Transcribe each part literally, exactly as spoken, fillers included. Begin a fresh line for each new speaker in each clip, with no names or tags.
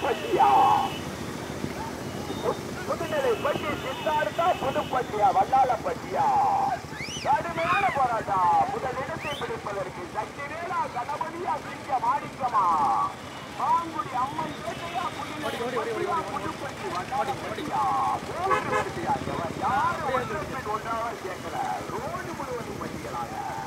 புதுப்பட்டியா புதுநிலை பட்டி சித்தார்த்தா புதுப்பட்டியா வல்லாளப்பட்டியா கடுமையான போராட்டம். முதல் இடத்தை பிடிப்பதற்கு சக்தி வேலா கணபதியா சிங்க மாணிக்கமா மாங்குடி அம்மன் பேட்டையா புதுநிலை புதுப்பட்டி வல்லாளப்பட்டியா மூன்று வரிசையா யாரும் ஒன்றாக கேட்கல. ரோடு முழுவதும் பட்டியலாக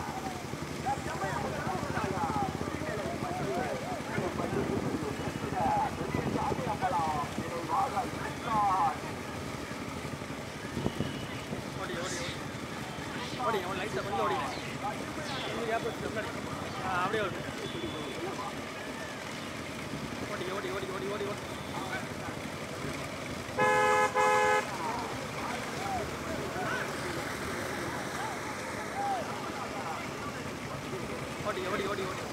அப்படியே ஓடி ஓடி ஓடி ஓடி ஓடி ஓடி ஓடி ஓடி ஓடி ஓடி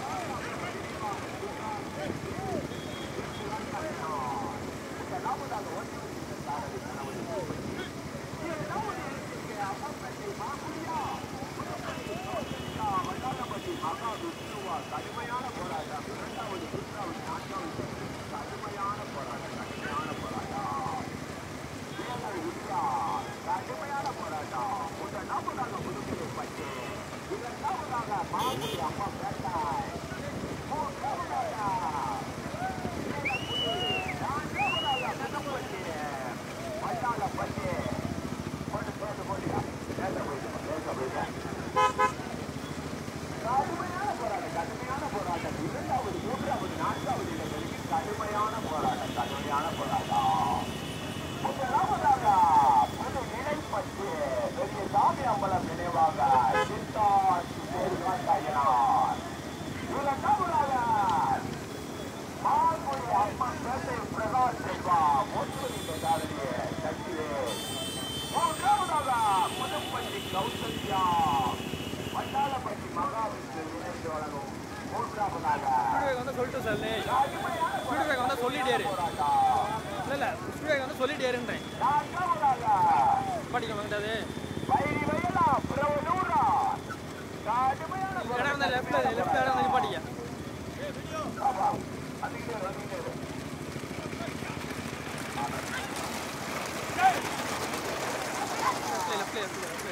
கடுமையான போராட்டம். இரண்டாவது மூன்றாவது நான்காவது கடுமையான போராட்டம். கடுமையான போராட்டம். கடுமையான போராட்டம். முதலாவதாக புதுப்பிலை பட்டு இரண்டாவதாக மாங்குடி அம்மா பேட்டை மூன்றாவதாக நான்காவதாக புதுப்பட்டி வல்லாளப்பட்டி போட்டு போட்டு போட்டியா பேச போயிட்டு பேச போயிட்டேன். கடுமையான போராட்டம். கடுமையான போராட்டம். இரண்டாவது மூன்றாவது நான்காவது இடங்களுக்கு கடுமையான போராட்டம். கடுமையான போராட்டம். முதலாவதாக புது நிலைப்பட்டு பெரிய சாமி அம்பலம் நினைவாக சித்தார் இரண்டாவதாக மாங்குடி அம்மன் பேட்டை பிரகாஷ் செல்வா மோசடி காதலியே சக்தியே மூன்றாவதாக புதுப்பட்டி கௌசல்யா வண்டாளப்பட்டி மகாவிஷ்ணு இணைந்து வழங்கும் மூன்றாவதாக
வந்து சொல்லிட்டு சார் ஸ்பீட்பேக் வந்து சொல்லிட்டேரு இல்லை இல்லை ஸ்பீட்பேக் வந்து சொல்லிட்டேருன்றேன் படிக்க வாங்கிட்டாது இடம் வந்து லெஃப்ட்ல லெஃப்ட் இடம் வந்து படிக்க லெஃப்ட்ல லெஃப்ட்ல லெஃப்ட்ல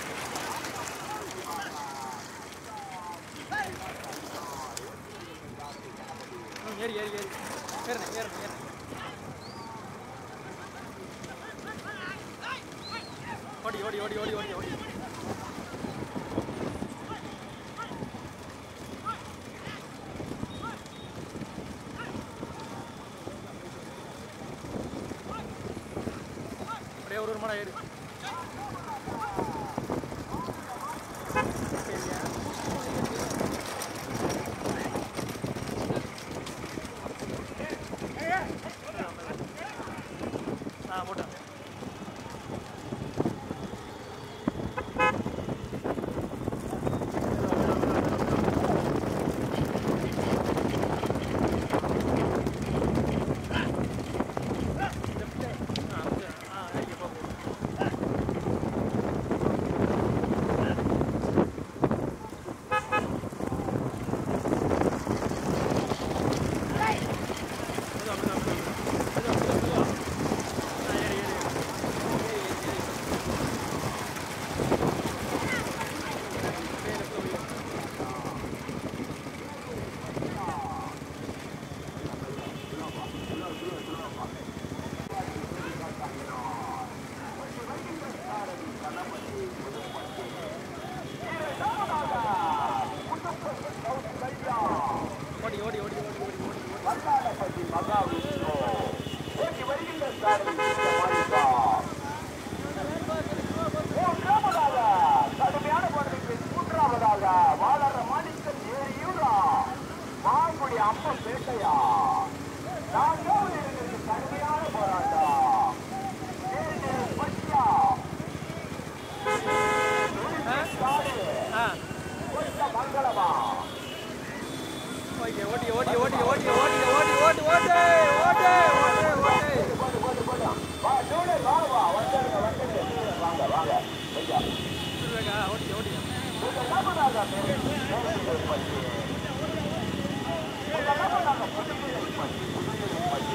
ஏறி ஏறி ஏறி ஏறணும் ஏறணும் ஏறணும் ஓடி ஓடி ஓடி ஓடி ஓடி ஓடி அப்படியே ஒரு ஒரு மணி ஏறி
புதுநிலை பட்டி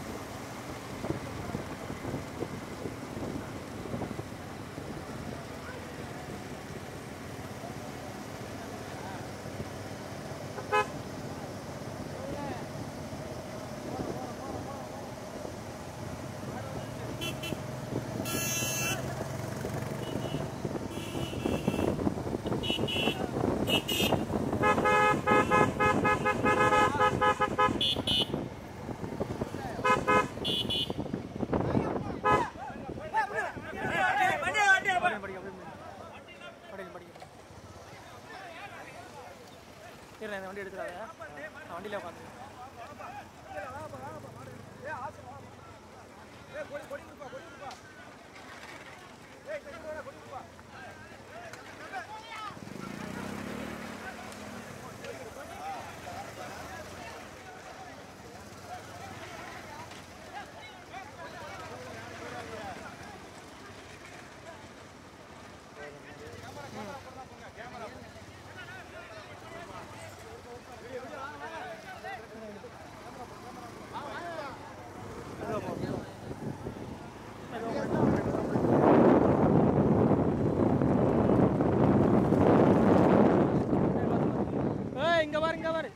வீடியோ எடுத்துறாங்க நான் வண்டியில் உட்காந்து இங்க பாரு இங்க பாரு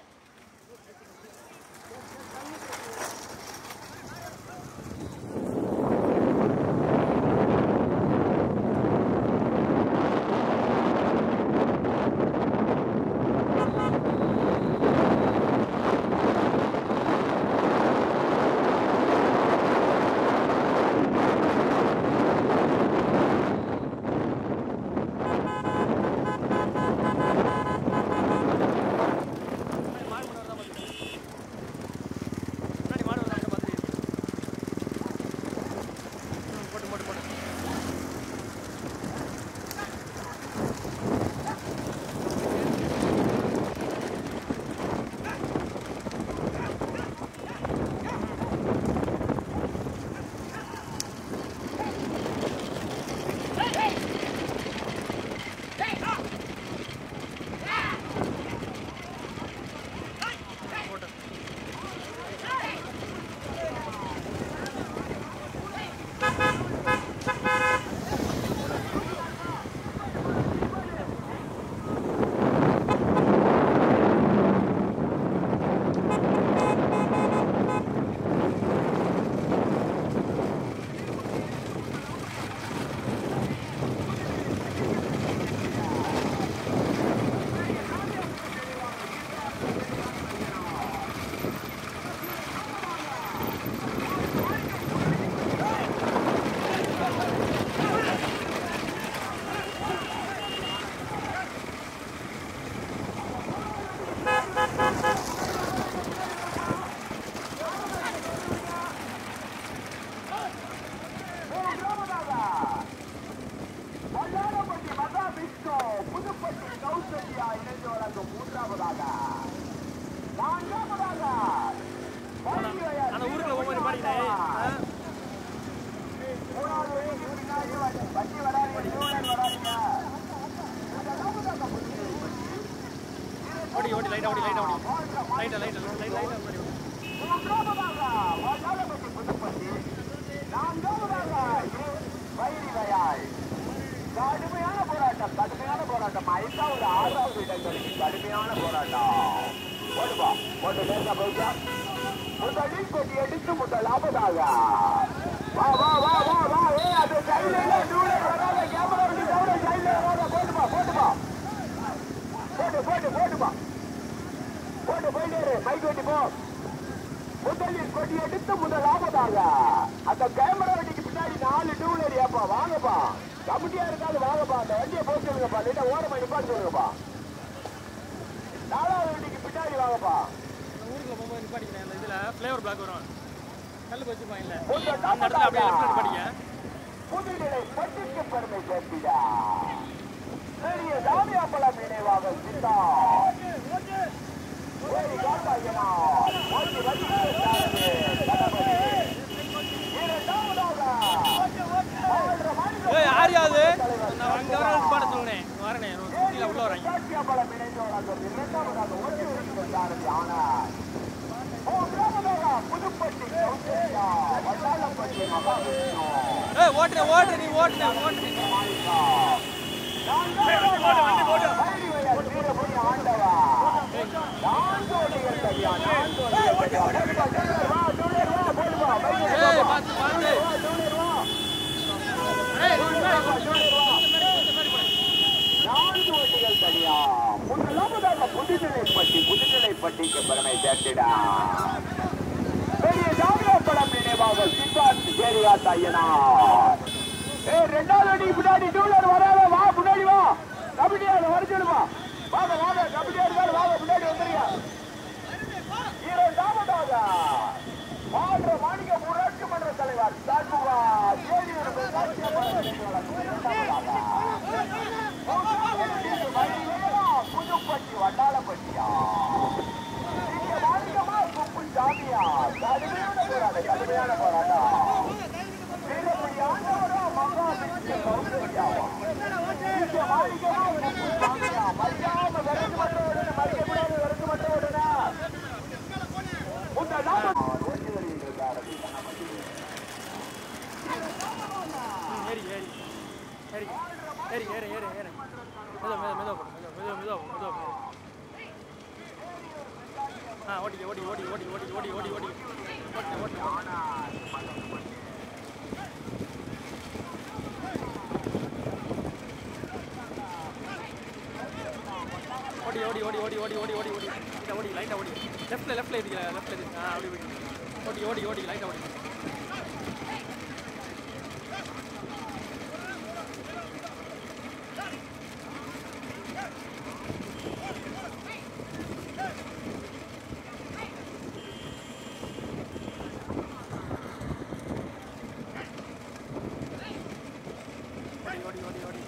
அந்த ஊருக்குள்ள ஒவ்வொரு பாடினே ஓடி ஓடி லைட்டா ஓடி லைட்டா ஓடி லைட்டா லைட்டா லைட்டா லைட்டா
கடுமையான போராட்டம் கடுமையான போராட்டம் ஐந்தாவது ஆறாவது இடங்களுக்கு கடுமையான போராட்டம் ஓடுவா ஓட்டு நேர்ந்த போயிட்டா முதலில் கொடி எடுத்து முதலாவதாக வா வா வா வா வா ஏ அது சைடுல வராத கேமரா தவிர சைடுல வராத போட்டுமா போட்டுமா போட்டு போட்டு போட்டுமா போட்டு போயிட்டு பைக் வெட்டி போ முதலில் கொடி எடுத்து முதலாவதாக அந்த கேமரா வண்டிக்கு பின்னாடி நாலு டூ வீலர் ஏப்பா வாங்கப்பா கமிட்டியா இருக்காது வாங்கப்பா அந்த வண்டியை போட்டுருங்கப்பா இல்லைன்னா ஓரமா நிப்பாட்டு சொல்லுங்கப்பா நாலாவது வண்டிக்கு பின்னாடி வாங்கப்பா
ஊருக்குள்ள போகும்போது நிப்பாட்டிக்கிறேன் அந்த இதுல ஃப்ளேவர் பிளாக் வரும் கல்லுக்கு வச்சுப்பாங்க இல்ல அந்த இடத்துல அப்படியே லெஃப்ட் நிப்பாட்டிக்க
புதுநிலை பட்டிக்கு பெருமை சேர்த்திடா பெரிய தாமியாப்பழம் நினைவாக சித்தா ஓடி காட்டாயனா ஓடி வலிக்கிறாரு
ஏய் யாரியாது நான் அங்க வர பாட சொல்றேன் வரனே சுத்தில உள்ள வராங்க
தாமியாப்பழம் நினைவாக இரண்டாவதாக ஓடி வருகிறாரு ஆனா ஓ கிராமதாரா புதுப்பட்டி கௌசல்யா வட்டாளப்பட்டி மகாவிஷ்ணு
ஏய் ஓட்றே ஓட்றே நீ ஓட்றே ஓட்றே வண்டி போடு வீரபுரி ஆண்டவா நான் ஜோடிகள் சரியா நான் ஜோடிகள் வா டூலர் வா போடு வா ஏய் பாத்து பாத்து டூலர் வா ஏய் டூலர் வா நான் ஜோடிகள் சரியா முதலாவதாக புதுநிலை பட்டி புதுநிலை பட்டிக்கு பெருமை சேர்த்திடா பெரிய தாமியாப்பழம் நினைவாக சித்தார்த் சேரியா தையனார் ஏய் ரெண்டாவது அடி பின்னாடி டூலர் வராத வா முன்னாடி வா கபடியா வர சொல்லுவா வாங்க வாங்க கபடி ஆடுவார் வாங்க முன்னாடி வந்துருங்க இரண்டாவதாக மாநில மாநில ஊராட்சி மன்ற தலைவர் சார்புவா தேவியோட புதுப்பட்டி வண்டாளப்பட்டியா மாநிலமா குப்பு சாமியா கடுமையான போராட்டம் கடுமையான போராட்டம் மகா மாளிகமா குப்பு சாமியா மறியாம விறகு மட்டும் விடுங்க மறிக்க கூடாது விறகு மட்டும் விடுங்க உங்க நாம
ஏறி ஏறி ஏறி ஏறி ஏறி ஏறி ஏறி மெதோ மெதோ மெதோ மெதோ மெதோ மெதோ ஆ ஓடி ஓடி ஓடி ஓடி ஓடி ஓடி ஓடி ஓடி ஓடி ஓடி ஓடி ஓடி ஓடி ஓடி ஓடி ஓடி ஓடி ஓடி லைட்டா ஓடி லைட்டா ஓடி லெஃப்ட்ல லெஃப்ட்ல இருக்கீங்க லெஃப்ட்ல இருக்கு ஆ அப்படி ஓடி ஓடி ஓடி லைட்டா ஓடி ஓடி ஓடி ஓடி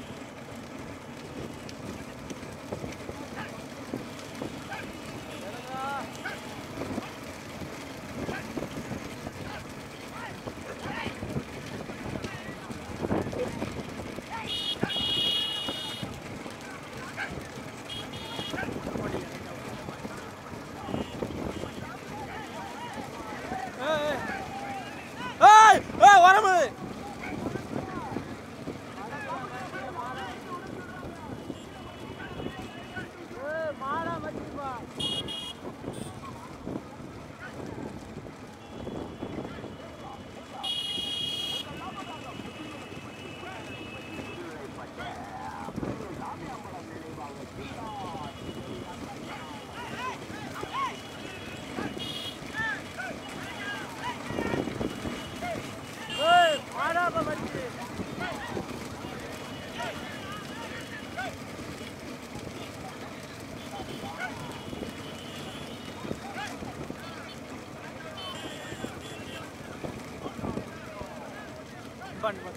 பன் பன்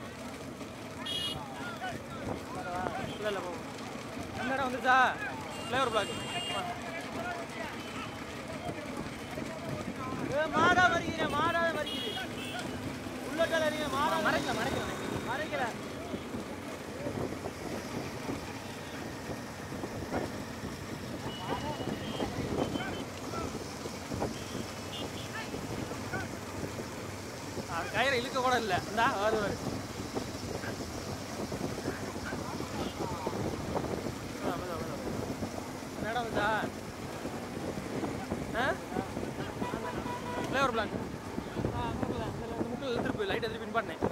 இல்லை இல்லை போகும் அந்த இடம் வந்துச்சா ஃப்ளேவர் பிளாக் மாடா மறிக்கிறேன் மாடாத மறிக்குது உள்ளட்டால நீங்க மாடா மறைக்கல மறைக்கல மறைக்கல கயிறை இழுக்க கூட இல்லை இந்தா வருவார் இடம் வந்துச்சா ஆ ஃப்ளேவர் பிளாக் ஆ இந்த முக்கில் திருப்பி லைட்டை திருப்பி பின் பண்ணேன்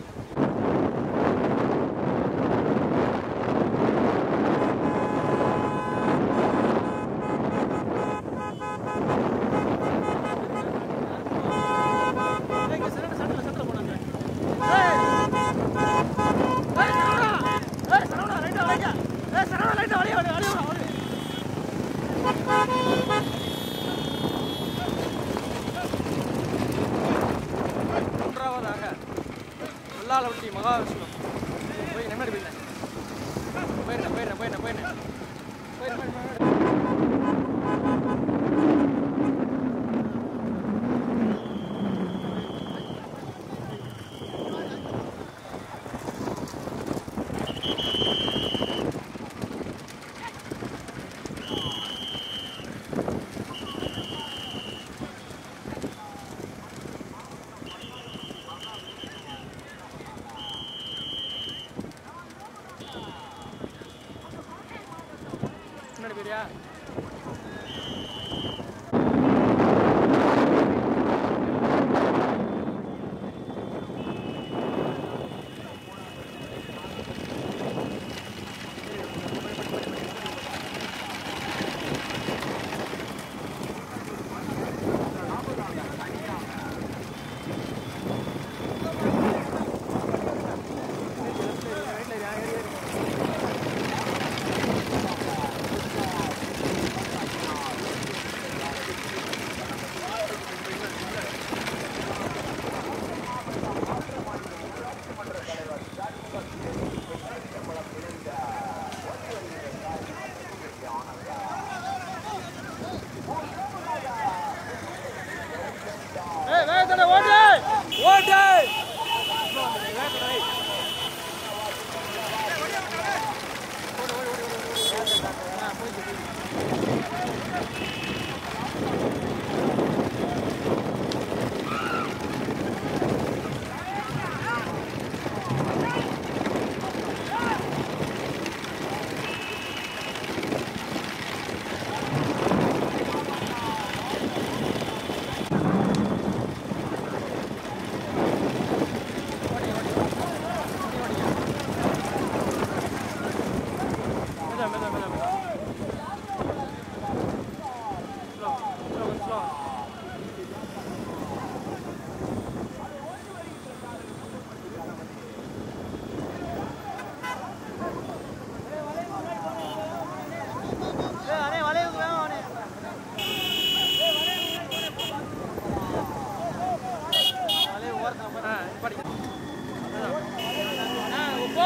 மூன்றாவதாக வெள்ளாளவட்டி மகாவிஷ்ணு போய் நன்னாடி போயிருந்தேன் போயிருந்தேன் போயிருந்தேன் போயிருந்தேன் போயிருந்தேன் போயிருந்தேன் முன்னாடி போயிரியா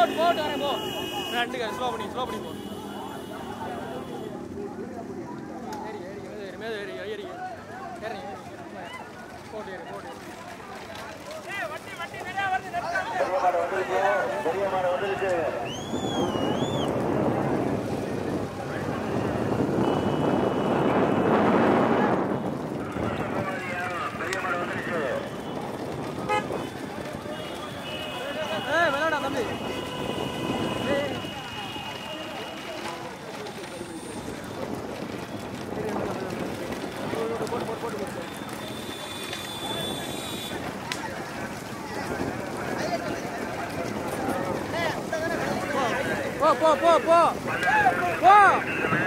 போட்டு போட்டு வரேன் போ ரெண்டு ஸ்லோ பண்ணி ஸ்லோ பண்ணி போ ஏறி ஏறி ஏறி மேலே ஏறி ஏறி ஏறி போட்டு ஏறி போட்டு வண்டி வண்டி நிறையா வருது
பெரிய மாடு வந்துருச்சு பெரிய மாடு வந்துருச்சு பெரிய மாடு வந்துருச்சு
ஏய் விளையாடா தம்பி ஏய் போட்டு போட்டு போட்டு போட்டு போ போ போ போ போ